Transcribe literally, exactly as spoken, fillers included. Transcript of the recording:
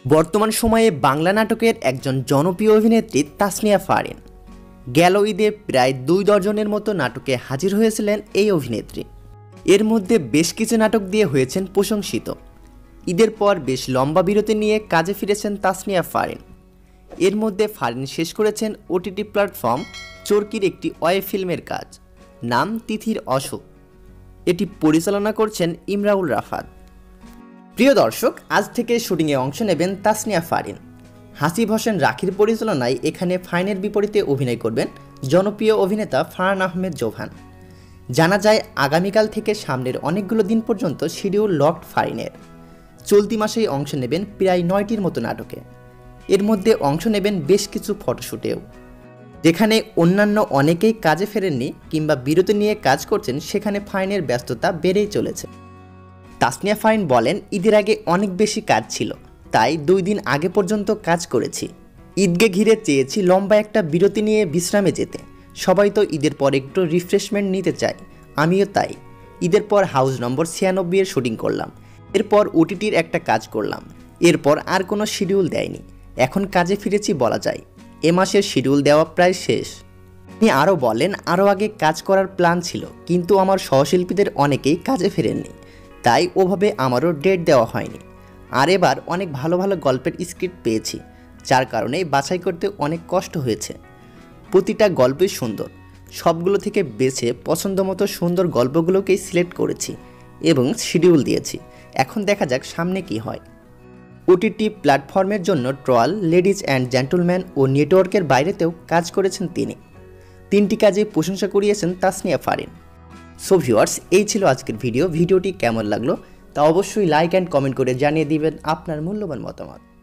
বর্তমান সময়ে বাংলা নাটকের একজন জনপ্রিয় অভিনেত্রী তাসনিয়া ফারিন। গেল ঈদে প্রায় দুই দর্জনের মতো নাটকে হাজির হয়েছিলেন এই অভিনেত্রী। এর মধ্যে বেশ কিছু নাটক দিয়ে হয়েছেন প্রশংসিত। ঈদের পর বেশ লম্বা বিরতি নিয়ে কাজে ফিরেছেন তাসনিয়া ফারিন। এর মধ্যে ফারিন শেষ করেছেন ওটিটি প্ল্যাটফর্ম চরকির একটি ওয়েব ফিল্মের কাজ, নাম তিথির অশোক। এটি পরিচালনা করছেন ইমরাউল রাফাত। প্রিয় দর্শক, আজ থেকে শুটিংয়ে অংশ নেবেন তাসনিয়া ফারিন। হাসিব হোসেন রাখির পরিচালনায় এখানে ফারিনের বিপরীতে অভিনয় করবেন জনপ্রিয় অভিনেতা ফারহান আহমেদ জোহান। জানা যায় আগামীকাল থেকে সামনের অনেকগুলো দিন পর্যন্ত শিডিউল লকড ফারিনের। চলতি মাসেই অংশ নেবেন প্রায় নয়টির মতো নাটকে। এর মধ্যে অংশ নেবেন বেশ কিছু ফটোশ্যুটেও। যেখানে অন্যান্য অনেকেই কাজে ফেরেননি কিংবা বিরতি নিয়ে কাজ করছেন, সেখানে ফারিনের ব্যস্ততা বেড়েই চলেছে। তাসনিয়া ফারিন বলেন, ঈদের আগে অনেক বেশি কাজ ছিল, তাই দুই দিন আগে পর্যন্ত কাজ করেছি। ঈদকে ঘিরে চেয়েছি লম্বা একটা বিরতি নিয়ে বিশ্রামে যেতে। সবাই তো ঈদের পর একটু রিফ্রেশমেন্ট নিতে চায়, আমিও তাই। ঈদের পর হাউস নম্বর ছিয়ানব্বই এর শুটিং করলাম, এরপর ওটিটির একটা কাজ করলাম, এরপর আর কোনো শিডিউল দেয়নি। এখন কাজে ফিরেছি বলা যায়। এ মাসের শিডিউল দেওয়া প্রায় শেষ। তিনি আরও বলেন, আরও আগে কাজ করার প্ল্যান ছিল, কিন্তু আমার সহশিল্পীদের অনেকেই কাজে ফেরেননি, তাই ওভাবে আমারও ডেট দেওয়া হয়নি। আর এবার অনেক ভালো ভালো গল্পের স্ক্রিপ্ট পেয়েছি, যার কারণে বাছাই করতে অনেক কষ্ট হয়েছে। প্রতিটা গল্পই সুন্দর, সবগুলো থেকে বেছে পছন্দ মতো সুন্দর গল্পগুলোকেই সিলেক্ট করেছি এবং শিডিউল দিয়েছি। এখন দেখা যাক সামনে কি হয়। ওটিটি প্ল্যাটফর্মের জন্য ট্রয়াল, লেডিজ অ্যান্ড জেন্টলম্যান ও নেটওয়ার্কের বাইরেতেও কাজ করেছেন তিনি। তিনটি কাজে প্রশংসা কুড়িয়েছেন তাসনিয়া ফারিন। সো ভিউয়ার্স, এই ছিল আজকের ভিডিও। ভিডিওটি কেমন লাগলো তা অবশ্যই লাইক অ্যান্ড কমেন্ট করে জানিয়ে দিবেন আপনার মূল্যবান মতামত।